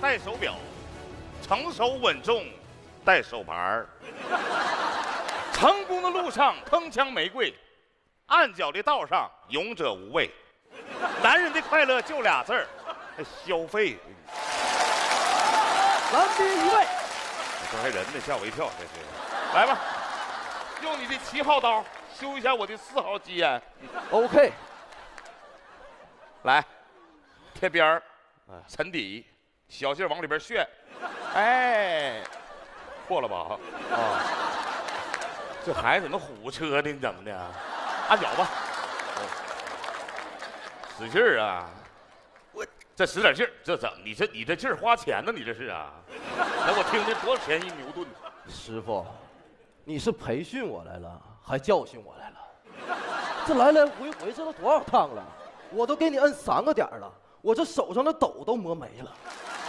戴手表，成熟稳重戴手牌儿。成功的路上铿锵玫瑰，暗角的道上勇者无畏。男人的快乐就俩字儿，消费。 蓝兵一位， 这还人呢，吓我一跳。这是，来吧，用你的7号刀修一下我的4号鸡眼。 OK。 来，贴边儿，沉底，小劲儿往里边旋。哎，破了吧？啊，这孩子怎么虎车的？你怎么的？按脚吧。使劲儿啊！我这使点劲儿，这怎么？你这劲儿花钱呢？你这是啊？来，我听听多少钱一牛顿？ 师傅，你是培训我来了，还教训我来了？这来来回回这都多少趟了？我都给你摁3个点了，我这手上的斗都磨没了。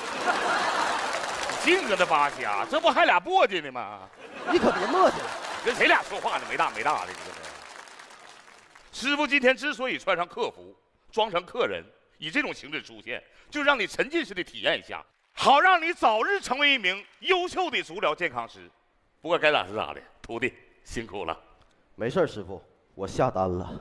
净搁那扒瞎，这不还俩簸箕呢吗？ 你可别磨叽了， 跟谁俩说话呢？没大没大的，你这是。师傅今天之所以穿上客服，装成客人，以这种形式出现，就让你沉浸式的体验一下，好让你早日成为一名优秀的足疗健康师。不过该咋是咋的，徒弟辛苦了。 没事，师傅，我下单了。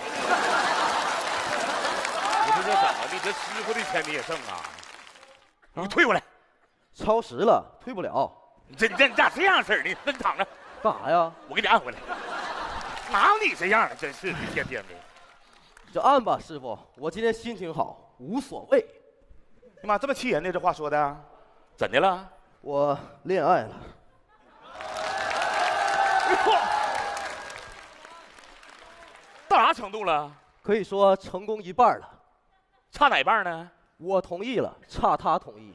不是这怎么的？这师傅的钱你也挣啊？你退过来。 超时了，退不了。 你咋这样式儿呢？那你躺着干啥呀？ 我给你按回来。哪有你这样的？真是的，天天的。 就按吧，师傅，我今天心情好，无所谓。 你妈这么气人呢？这话说的，怎的了？ 我恋爱了。 到啥程度了？ 可以说成功一半了。 差哪半呢？ 我同意了，差他同意。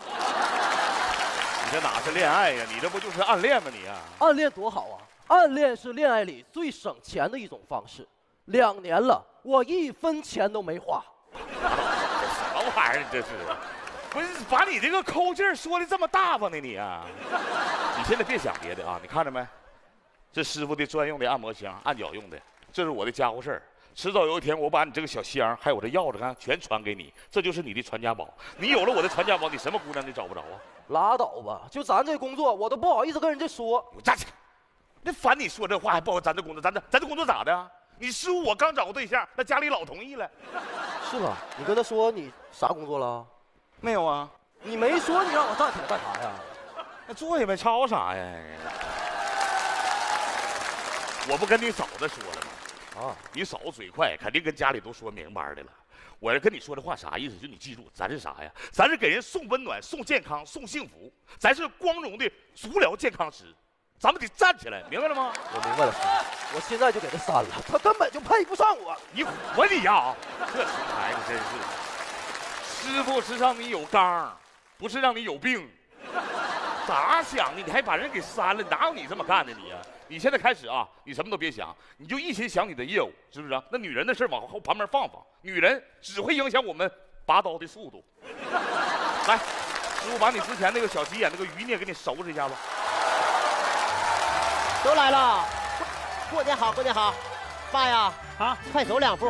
你这哪是恋爱呀？你这不就是暗恋吗？你啊！ 暗恋多好啊！暗恋是恋爱里最省钱的一种方式。2年了，我1分钱都没花。 这什么玩意儿？这是，不是把你这个抠劲儿说的这么大方呢？你啊！你现在别想别的啊！你看着没？这师傅的专用的按摩枪，按脚用的，这是我的家伙事儿。迟早有一天，我把你这个小箱还有我这钥匙看全传给你，这就是你的传家宝。你有了我的传家宝，你什么姑娘你找不着啊？ 拉倒吧，就咱这工作，我都不好意思跟人家说。 我站起来！那烦你说这话还不好？咱这工作，咱这工作咋的啊？你师傅我刚找个对象，那家里老同意了。 是吗？你跟他说你啥工作了？ 没有啊。 你没说，你让我站起来干啥呀？ 那坐下呗，吵啥呀？我不跟你嫂子说了吗？啊，你嫂子嘴快，肯定跟家里都说明白的了。我要跟你说这话啥意思？就你记住，咱是啥呀？咱是给人送温暖、送健康、送幸福，咱是光荣的足疗健康师，咱们得站起来，明白了吗？ 我明白了，我现在就给他删了，他根本就配不上我。 你活你呀！这熊孩子真是，师傅是让你有刚，不是让你有病。咋想的？你还把人给删了？哪有你这么干的你啊？你现在开始啊，你什么都别想，你就一心想你的业务，是不是啊？那女人的事往后旁边放放，女人只会影响我们拔刀的速度。来，师傅把你之前那个小鸡眼那个余孽给你收拾一下吧。 都来了，过年好，过年好，爸呀， 啊， 快走2步。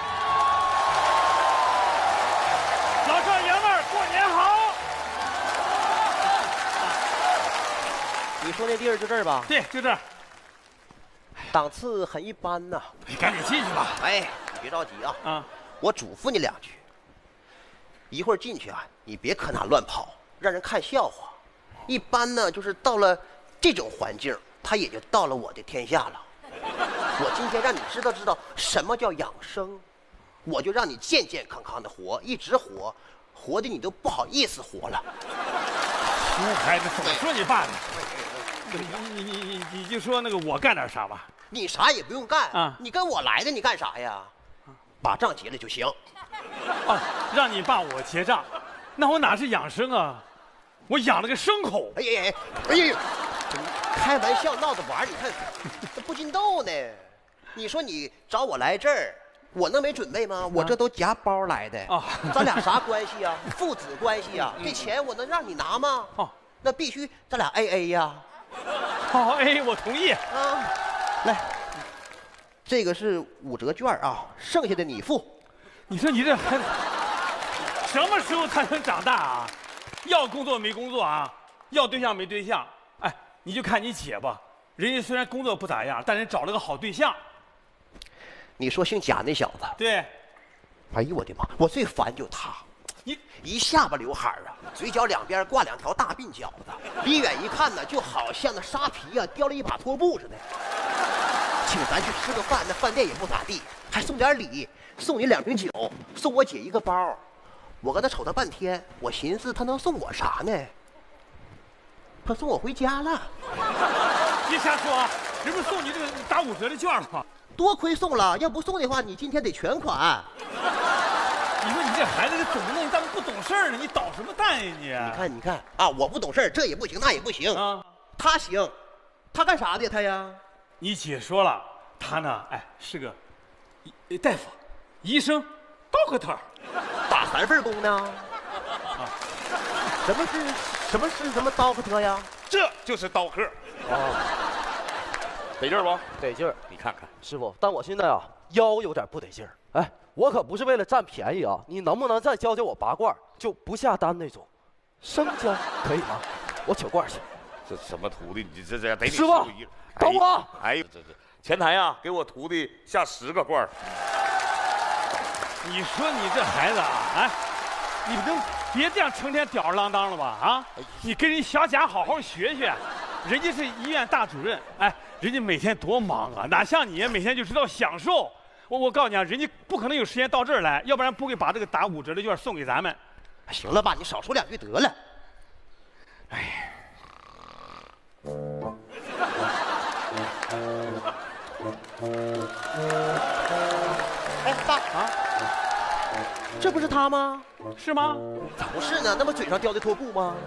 老少爷们儿，过年好！ 你说那地儿就这儿吧？ 对，就这儿。 档次很一般呐。 你赶紧进去吧。 哎，你别着急啊。 啊， 我嘱咐你2句。一会儿进去啊，你别可哪乱跑，让人看笑话。一般呢，就是到了这种环境，他也就到了我的天下了。我今天让你知道知道什么叫养生，我就让你健健康康的活，一直活，活的你都不好意思活了。 熊孩子，怎么说你爸呢？你就说那个我干点啥吧。 你啥也不用干啊， 你跟我来的，你干啥呀？把账结了就行。 哦，让你爸我结账，那我哪是养生啊？我养了个牲口。 哎呀哎呀，开玩笑闹着玩，你看这不禁逗呢。你说你找我来这儿，我能没准备吗？我这都夹包来的啊， 咱俩啥关系呀？父子关系呀？这钱我能让你拿吗？ 哦， 那必须咱俩 AA 呀。 好 AA，我同意。 啊，来，这个是5折券啊，剩下的你付。 你说你这孩子什么时候才能长大啊？ 要工作没工作啊，要对象没对象，哎，你就看你姐吧，人家虽然工作不咋样，但人找了个好对象。 你说姓贾那小子？ 对， 哎呦我的妈！我最烦就他， 你一下巴刘海啊，嘴角两边挂2条大鬓角子，离远一看呢，就好像那沙皮呀、掉了一把拖布似的。请咱去吃个饭，那饭店也不咋地，还送点礼，送你2瓶酒，送我姐一个包。我跟他瞅他半天，我寻思他能送我啥呢？他送我回家了。 别瞎说啊！人不是送你这个打5折的券吗？ 多亏送了，要不送的话，你今天得全款。 你说你这孩子这怎么弄？你咋不懂事儿呢？你捣什么蛋呀你？ 你看啊，我不懂事儿，这也不行，那也不行啊。 他行，他干啥的他呀？ 你姐说了，他呢，哎，是个大夫、医生、doctor， 打3份工呢。 啊， 什么doctor呀？ 这就是刀客。 啊， 得劲儿不？ 得劲儿。 你看看， 师傅，但我现在啊腰有点不得劲儿。哎，我可不是为了占便宜啊，你能不能再教教我拔罐，就不下单那种，生姜可以吗？我取罐去。 这什么徒弟？你这得你师傅等我。 哎呦，这前台呀，给我徒弟下10个罐儿。 你说你这孩子啊，哎，你能别这样成天吊儿郎当了吧？啊，你跟人小贾好好学学，人家是医院大主任，哎，人家每天多忙啊，哪像你每天就知道享受。我告诉你啊，人家不可能有时间到这儿来，要不然不会把这个打5折的券送给咱们。 行了吧，你少说2句得了。 哎， 哎，爸啊，这不是他吗？ 是吗？ 咋不是呢？那不嘴上叼的拖布吗？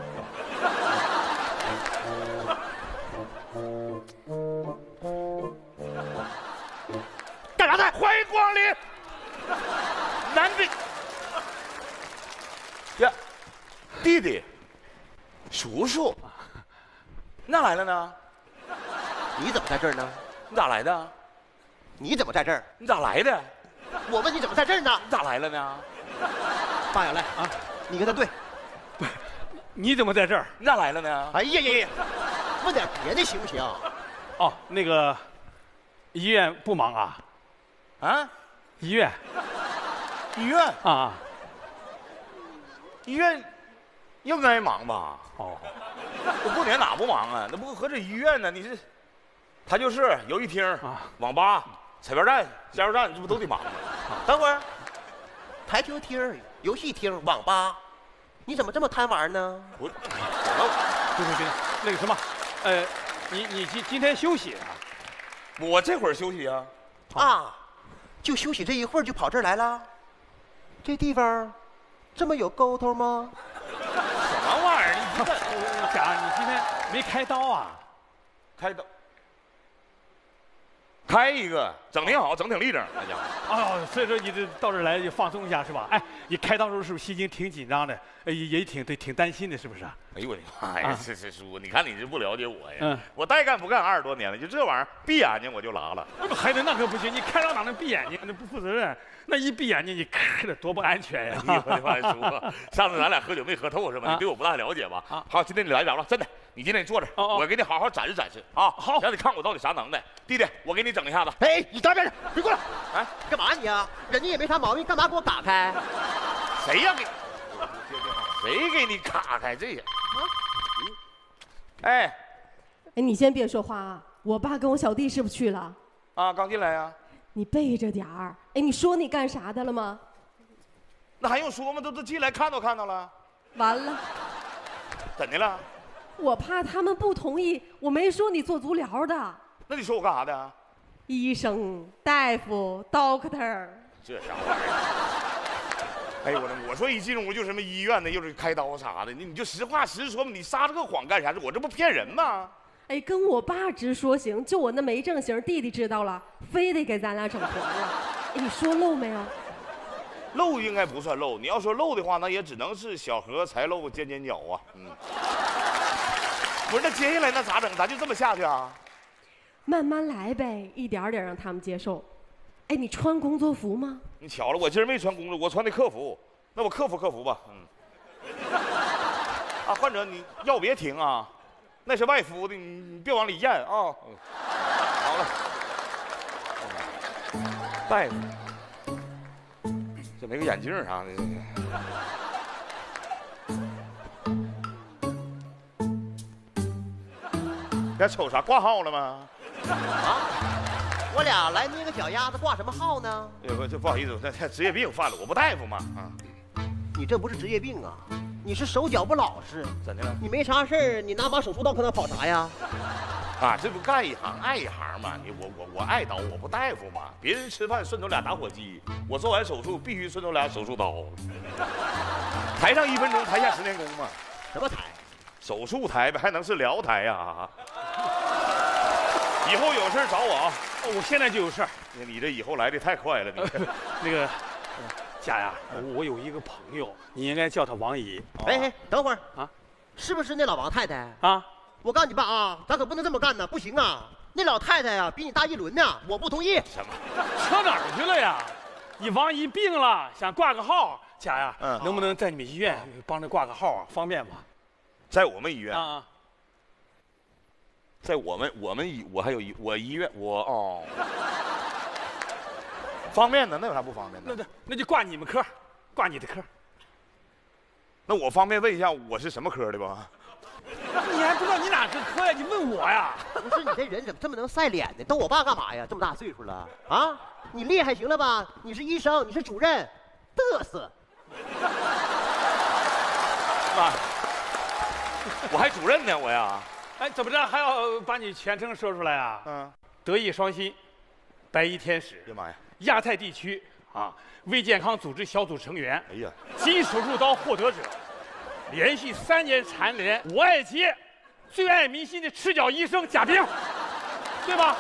干啥呢？欢迎光临，男的。呀，弟弟，叔叔，你咋来了呢？ 你怎么在这儿呢？ 你咋来的？ 你怎么在这儿？ 你咋来的？ 我问你怎么在这儿呢？ 你咋来了呢？ 爸呀，来啊，你跟他对。 你怎么在这儿？ 你咋来了呢？ 哎呀呀呀，问点别的行不行？ 哦，那个医院不忙啊？ 啊？ 医院医院？ 啊？ 医院应该忙吧？ 哦， 我过年哪不忙啊？那不合着医院呢？你这，他就是游戏厅、网吧、彩票站、加油站，这不都得忙吗？等会儿， 台球厅、游戏厅、网吧，你怎么这么贪玩呢？ 我对，那个什么，你今天休息啊？ 我这会儿休息啊。 啊，就休息这一会儿就跑这儿来了？这地方这么有沟通吗？ 什么玩意儿？你这贾，你今天没开刀啊？ 开刀，开一个，整挺好，整挺立正，那家伙。 哦，所以说你这到这儿来就放松一下是吧？哎，你开刀时候是不是心情挺紧张的？也挺担心的，是不是？ 哎呦我的妈呀！这叔，你看你这不了解我呀。 嗯， 我带干不干20多年了，就这玩意儿，闭眼睛我就拉了。 孩子那可不行，你开刀哪能闭眼睛？那不负责任。那一闭眼睛，你咔的多不安全呀！ 哎呦我的妈呀，叔，上次咱俩喝酒没喝透是吧？你对我不大了解吧？好，今天你来着了，真的，你今天你坐这儿，我给你好好展示展示啊！ 好， 让你看我到底啥能耐。弟弟，我给你整一下子。 哎，你到边上，别过来！ 哎， 干嘛你啊？人家也没啥毛病，干嘛给我打开？ 谁呀给？谁给你卡开这个？哎， 哎，你先别说话啊！我爸跟我小弟是不是去了？ 啊，刚进来呀。 你背着点儿。哎，你说你干啥的了吗？ 那还用说吗？都进来看到了。 完了， 怎的了？ 我怕他们不同意，我没说你做足疗的。 那你说我干啥的？ 医生、大夫、doctor。 这啥玩意儿？哎呦我说一进屋就什么医院的，又是开刀啥的，你就实话实说嘛，你撒这个谎干啥？我这不骗人吗？ 哎，跟我爸直说行，就我那没正形，弟弟知道了，非得给咱俩整黄了。哎，你说漏没有？ 漏应该不算漏，你要说漏的话，那也只能是小荷才露尖尖角啊。不是，那接下来那咋整？咱就这么下去啊？ 慢慢来呗，一点点让他们接受。哎，你穿工作服吗？ 你巧了，我今儿没穿工作，我穿的客服。那我克服吧。 啊，患者你药别停啊，那是外敷的，你别往里咽啊。好了，大夫，这没个眼镜啥的。别瞅啥？挂号了吗？ 啊，我俩来捏个脚丫子，挂什么号呢？ 这不好意思，这职业病犯了，我不大夫嘛啊。 你这不是职业病啊，你是手脚不老实。 怎的了？ 你没啥事儿，你拿把手术刀搁那跑啥呀？ 啊，这不干一行爱一行嘛。我爱刀，我不大夫嘛。别人吃饭顺走俩打火机，我做完手术必须顺走俩手术刀。台上1分钟，台下10年功嘛。 什么台？ 手术台呗，还能是聊台呀？以后有事找我啊！ 我现在就有事儿。 你这以后来的太快了，你那个，佳呀，我有一个朋友，你应该叫他王姨。 哎，等会儿啊， 是不是那老王太太啊？ 我告诉你吧啊，咱可不能这么干呢，不行啊！那老太太呀，比你大1轮呢，我不同意。 什么？ 扯哪儿去了呀？你王姨病了，想挂个号，佳呀，能不能在你们医院帮着挂个号啊？方便吗？ 在我们医院啊。 在我还有我医院方便的，那有啥不方便的？ 那就挂你们科，挂你的科。 那我方便问一下，我是什么科的吧？ 你还不知道你哪个科呀？你问我呀？ 不是，你这人怎么这么能晒脸呢？逗我爸干嘛呀？这么大岁数了啊！你厉害行了吧？你是医生，你是主任，嘚瑟。 妈，我还主任呢，我呀。 哎，怎么着还要把你全称说出来啊？德艺双馨，白衣天使。 哎呀妈呀！ 亚太地区啊，胃健康组织小组成员。 哎呀， 金手术刀获得者，连续3年蝉联5爱街最爱民心的赤脚医生贾冰，对吧？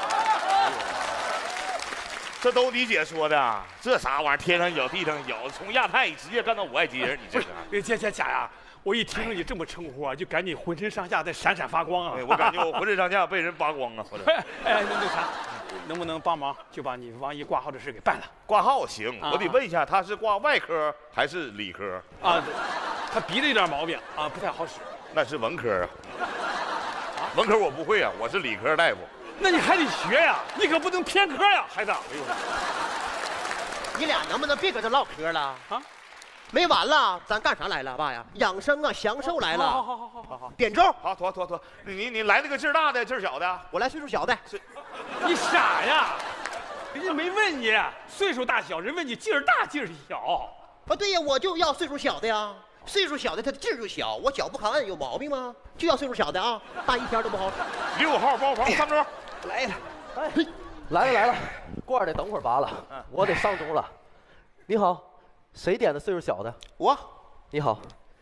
这都你姐说的，这啥玩意儿？天上脚地上脚，从亚太直接干到5爱街，你这是？ 贾呀，我一听着你这么称呼啊，就赶紧浑身上下在闪闪发光啊！ 我感觉我浑身上下被人扒光啊！ 哎，那啥，能不能帮忙就把你王姨挂号的事给办了？ 挂号行，我得问一下，他是挂外科还是理科？ 啊，他鼻子有点毛病啊，不太好使。 那是文科啊。文科我不会啊，我是理科大夫。 那你还得学呀，你可不能偏科呀，孩子。哎呦， 你俩能不能别搁这唠嗑了啊？没完了，咱干啥来了，爸呀？养生啊，享受来了。 好， 点咒。 好，妥，你来那个劲儿大的，劲儿小的。 我来岁数小的。 你傻呀？人家没问你岁数大小，人问你劲儿大劲儿小。 啊，对呀，我就要岁数小的呀。岁数小的他的劲儿就小，我脚不抗摁有毛病吗？就要岁数小的啊，大1天都不好使。 6号包房3桌。 来呀， 哎，来了，罐儿得等会儿拔了，我得上钟了。你好，谁点的岁数小的？ 我。 你好。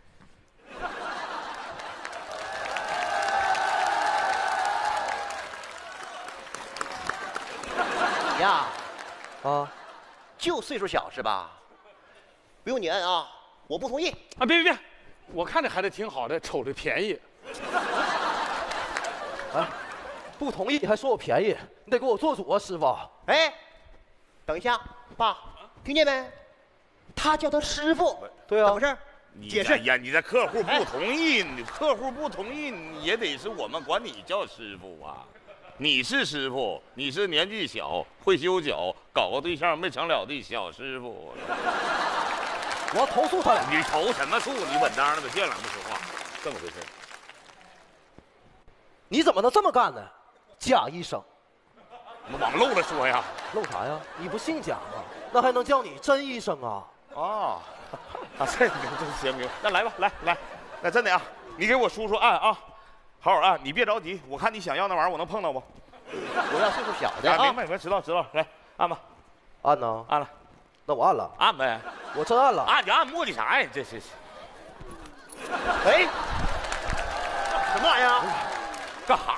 你呀， 啊， 就岁数小是吧？不用你摁啊，我不同意。 啊，别，我看这孩子挺好的，瞅着便宜。 哎，不同意还说我便宜，你得给我做主啊，师傅。 哎，等一下，爸，听见没？他叫他师傅。 对啊。 怎么回事？解释。 呀，你这客户不同意，客户不同意，也得是我们管你叫师傅啊。你是师傅，你是年纪小会修脚，搞个对象没成了的小师傅。 我要投诉他俩。 你投什么诉？你稳当的，别老不说话，这么回事。 你怎么能这么干呢？贾医生， 我们往漏了说呀。 漏啥呀？你不姓贾吗？那还能叫你真医生啊？ 这名真鲜明。那来吧，来，那真的啊，你给我叔叔按啊，好按，你别着急，我看你想要那玩意儿，我能碰到不？ 我要岁数小的啊。 明白，知道，来按吧。 按呢？ 按了。 那我按了。 按呗。 我真按了。 按你按磨叽啥呀？这是。 哎，什么玩意儿？ 干哈？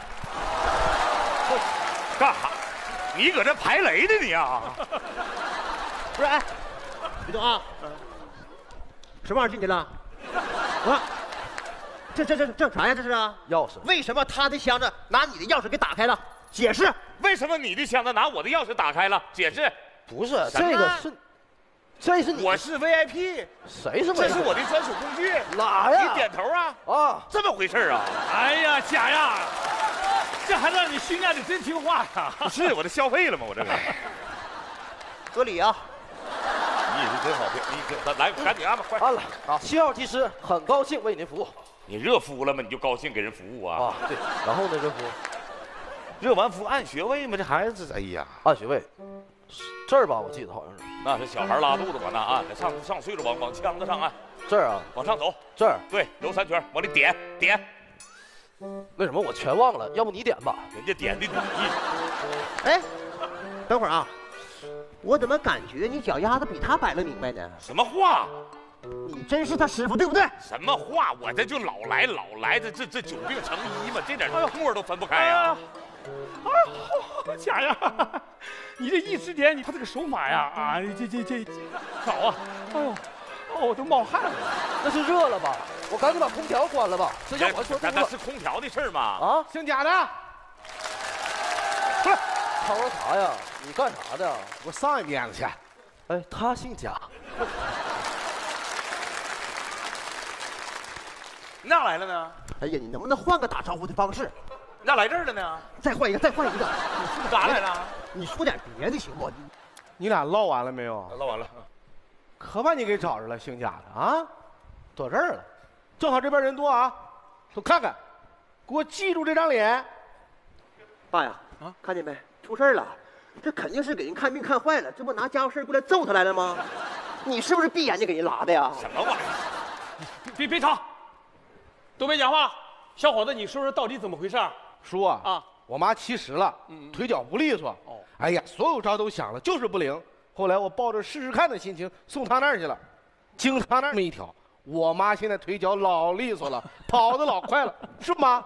干哈？你搁这排雷呢你啊？ 不是，哎，别动啊！什么玩意儿进去了？啊！这啥呀？这是啊？ 钥匙。 为什么他的箱子拿你的钥匙给打开了？解释。 为什么你的箱子拿我的钥匙打开了？解释。 不是，这个是， 这是你， 我是 VIP， 谁是？ 这是我的专属工具。 哪呀？ 你点头啊？ 啊， 这么回事啊？ 哎呀，家呀，这还让你训练的真听话呀！ 不是我这消费了吗？我这个。 合理啊。 你也是真好听，你来赶紧安吧，快按了啊！7号技师很高兴为您服务。 你热敷了吗？你就高兴给人服务啊？ 啊，对。然后呢，热敷， 热完敷按穴位吗？这孩子，哎呀， 按穴位，这儿吧，我记得好像是那是小孩拉肚子往那按，上岁数往腔子上按， 这儿啊， 往上走， 这儿。 对，揉3圈，往里点。 为什么我全忘了？要不你点吧？ 人家点的你， 哎，等会儿啊，我怎么感觉你脚丫子比他摆了明白呢？ 什么话？ 你真是他师傅对不对？ 什么话？我这就老来，这久病成医嘛，这点沫都分不开呀。 哎，家呀，你这一指点，他这个手法呀，啊，这好啊！哎呦，哦，我都冒汗了。 那是热了吧？我赶紧把空调关了吧。这要我说这那是空调的事儿吗？ 啊， 姓贾的， 不是，掏我啥呀？你干啥的？ 我上一边子去。 哎，他姓贾。 你咋来了呢？ 哎呀，你能不能换个打招呼的方式？ 你咋来这儿了呢？ 再换一个，再换一个。 咋来了？ 你说点别的行不？ 你俩唠完了没有？ 唠完了。 可把你给找着了，姓贾的啊，到这儿了，正好这边人多啊，都看看，给我记住这张脸。 爸呀，啊，看见没？出事了，这肯定是给人看病看坏了，这不拿家伙事过来揍他来了吗？你是不是闭眼睛给人拉的呀？ 什么玩意儿？ 别吵，都别讲话。小伙子，你说说到底怎么回事？ 叔啊， 啊， 我妈70了，腿脚不利索。 哦， 哎呀，所有招都想了，就是不灵。后来我抱着试试看的心情送她那儿去了，经她那儿一挑，我妈现在腿脚老利索了，跑得老快了，是妈？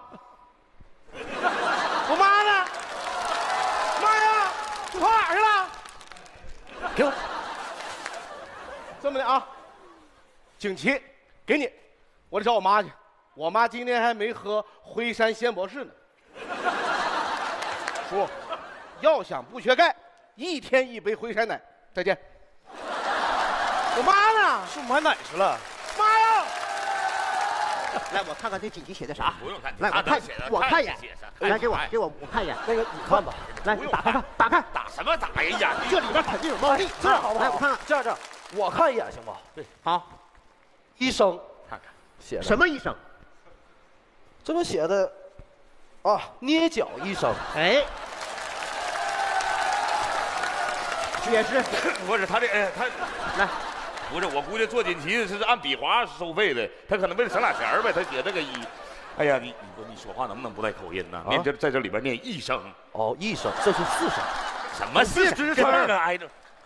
我妈呢？妈呀，你跑哪儿去了？ 给我。 这么的啊，景琦，给你，我得找我妈去。我妈今天还没喝辉山鲜博士呢。叔，要想不缺钙，1天1杯辉山奶。再见。我妈呢？ 是买奶去了。 妈呀！ 来，我看看这锦旗写的啥。 不用看， 来，我看一眼。来，给我看一眼。 那个你看吧。 来，打开看，打开。 打什么打呀？ 这里边肯定有猫腻。 这样好不好？ 来，我看看。 这样，我看一眼行吧？ 对， 好。 医生看看写的什么医生？ 这不写的啊，捏脚医生。 哎，也是。 不是他这他来， 不是我估计做锦旗是按笔划收费的，他可能为了省俩钱呗，他写这个医。哎呀，你说话能不能不带口音呢？念在这里边念医生。 哦，医生，这是4声。 什么4 支声呢？挨着。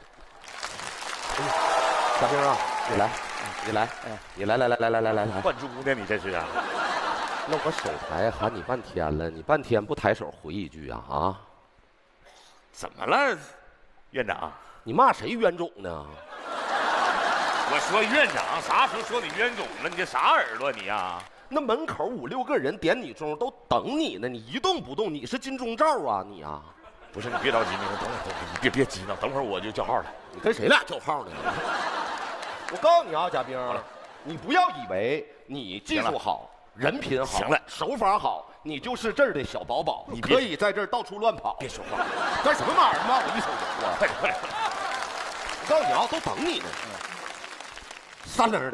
小兵啊，你来，你来，你来， 换猪呢？你这是啊？ 那我手台喊你半天了，你半天不抬手回一句啊？啊？ 怎么了，院长？ 你骂谁冤种呢？ 我说院长，啥时候说你冤种了？你这啥耳朵你呀？ 那门口5、6个人点你钟，都等你呢，你一动不动，你是金钟罩啊你啊？ 不是，你别着急，你等会儿，你别激动，等会儿我就叫号了。 你跟谁俩叫号呢？我告诉你啊，贾兵，你不要以为你技术好、人品好、 行了， 手法好，你就是这儿的小宝宝，你可以在这儿到处乱跑。 别说话， 干什么玩意儿？骂我一手油啊！ 快点！ 我告诉你啊，都等你呢。3棱的。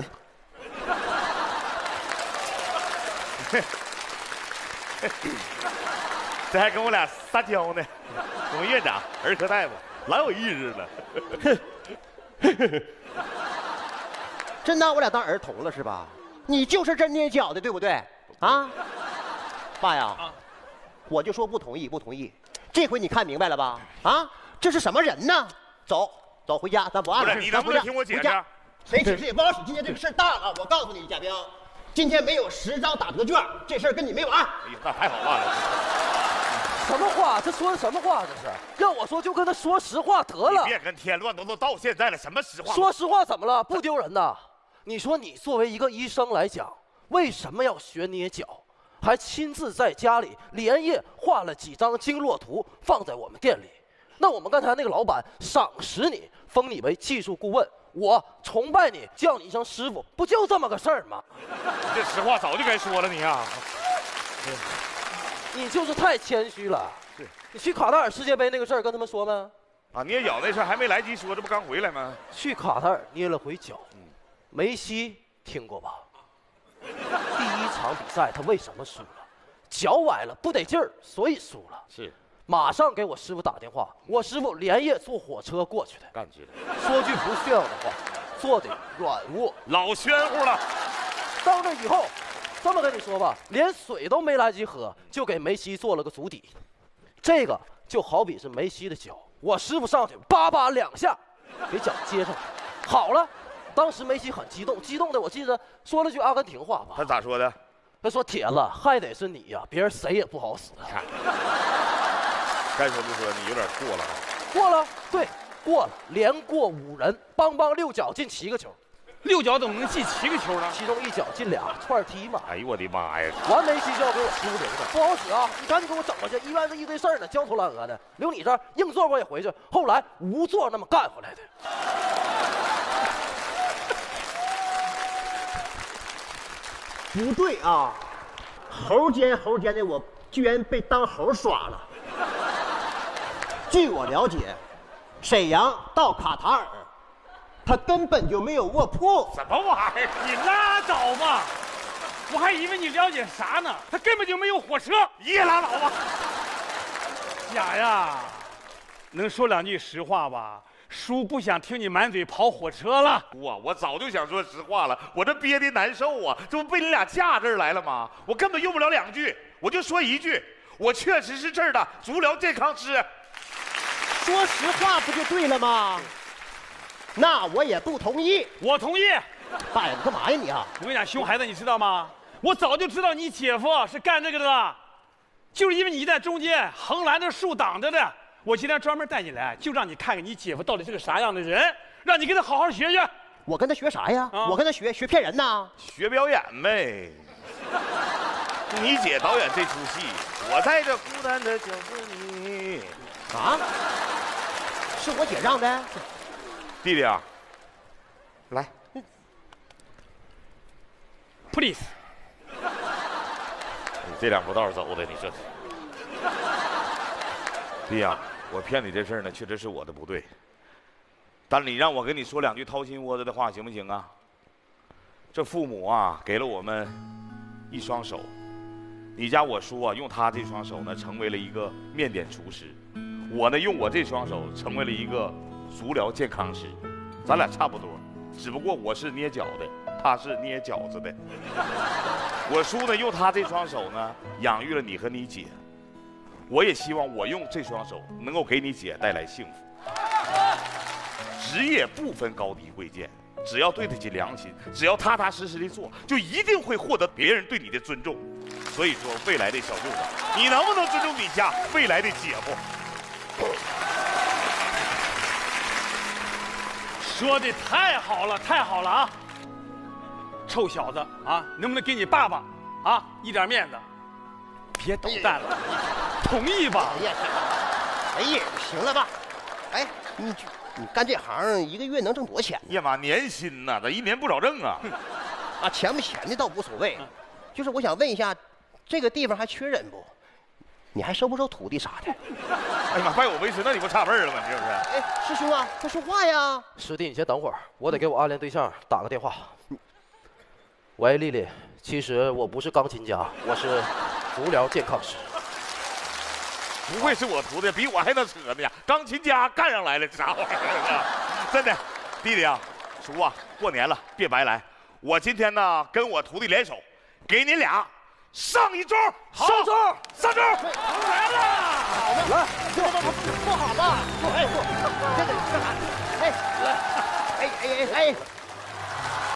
这还跟我俩撒娇呢。我们院长儿科大夫老有意思了。 真拿我俩当儿童了是吧？你就是这捏脚的对不对？啊，爸呀，我就说不同意，不同意。这回你看明白了吧？啊，这是什么人呢？走，回家，咱不按了。 不是，你能不能听我解释？ 谁解释也不好使。今天这个事儿大了，我告诉你，贾兵，今天没有10张打折券，这事儿跟你没完。 哎呀，那还好办了。 什么话？这说的什么话？这是要我说就跟他说实话得了。 你别跟添乱，都到现在了，什么实话？ 说实话怎么了？不丢人呐？你说你作为一个医生来讲，为什么要学捏脚，还亲自在家里连夜画了几张经络图放在我们店里？那我们刚才那个老板赏识你，封你为技术顾问我崇拜你，叫你一声师傅，不就这么个事儿吗？ 你这实话早就该说了你啊！ 你就是太谦虚了。 是你去卡塔尔世界杯那个事儿跟他们说没？ 啊，捏脚那事儿还没来及说，这不刚回来吗？ 去卡塔尔捏了回脚，梅西听过吧？第一场比赛他为什么输了？脚崴了，不得劲儿，所以输了。 是， 马上给我师傅打电话，我师傅连夜坐火车过去的。 干去了， 说句不炫耀的话，做的软卧。 老喧乎了。 到那以后，这么跟你说吧，连水都没来及喝，就给梅西做了个足底。这个就好比是梅西的脚，我师傅上去叭叭2下，给脚接上，好了。当时梅西很激动，激动的我记得说了句阿根廷话吧。 他咋说的？ 他说：“铁子，还得是你呀，别人谁也不好使。” 该说不说，你有点过了。 过了，对，过了，连过5人，邦邦6脚进7个球 ，6脚怎么能进7个球呢？ 其中1脚进2串踢嘛。 哎呦我的妈呀！ 完梅西就要给我输0的，不好使啊！你赶紧给我整过去，医院这一堆事儿呢，焦头烂额的。留你这儿硬座我也回去，后来无座那么干回来的。 不对啊，猴奸的，我居然被当猴耍了。据我了解，沈阳到卡塔尔，他根本就没有卧铺。 什么玩意儿？ 你拉倒吧！我还以为你了解啥呢？他根本就没有火车。 你也拉倒吧！ 雅呀，能说2句实话吧？叔不想听你满嘴跑火车了。 我早就想说实话了，我这憋的难受啊！这不被你俩架这儿来了吗？我根本用不了2句，我就说1句，我确实是这儿的足疗健康师。 说实话不就对了吗？那我也不同意。 我同意。 大爷，你干嘛呀你啊？ 我跟你讲，熊孩子，你知道吗？我早就知道你姐夫是干这个的了，就是因为你在中间横拦着树挡着的。我今天专门带你来，就让你看看你姐夫到底是个啥样的人，让你跟他好好学学。 我跟他学啥呀？我跟他学骗人呐？ 学表演呗。你姐导演这出戏，我在这孤单的角色里。 啊？是我姐让的？ 弟弟啊，来 ，please。 你这2步道走的，你这。弟呀，我骗你这事儿呢，确实是我的不对。但你让我跟你说2句掏心窝子的话，行不行啊？这父母啊，给了我们1双手。你家我叔啊，用他这双手呢，成为了一个面点厨师；我呢，用我这双手成为了一个足疗健康师。咱俩差不多，只不过我是捏脚的，他是捏饺子的。我叔呢，用他这双手呢，养育了你和你姐。我也希望我用这双手能够给你姐带来幸福。职业不分高低贵贱，只要对得起良心，只要踏踏实实的做，就一定会获得别人对你的尊重。所以说，未来的小舅子，你能不能尊重你家未来的姐夫？ 说的太好了，太好了啊！臭小子啊，能不能给你爸爸啊一点面子？别捣蛋了，同意吧？ 哎呀，行了吧？哎，你干这行1个月能挣多少钱？ 呀妈，年薪呐，咋1年不少挣啊？ 啊，钱不钱的倒无所谓，就是我想问一下，这个地方还缺人不？你还收不收徒弟啥的？ 哎呀妈，拜我为师，那你不差辈儿了吗？你是不是？ 哎，师兄啊，快说话呀！ 师弟，你先等会儿，我得给我暗恋对象打个电话。喂，丽丽，其实我不是钢琴家，我是足疗健康师。 不会是我徒弟，比我还能扯呢呀！钢琴家干上来了，这啥玩意儿啊？真的，弟弟啊，叔啊，过年了，别白来。我今天呢，跟我徒弟联手，给你俩上一招。 上招， 上招！来了， 好的，来，坐好了，坐，哎，坐，这个干啥？哎，来，哎。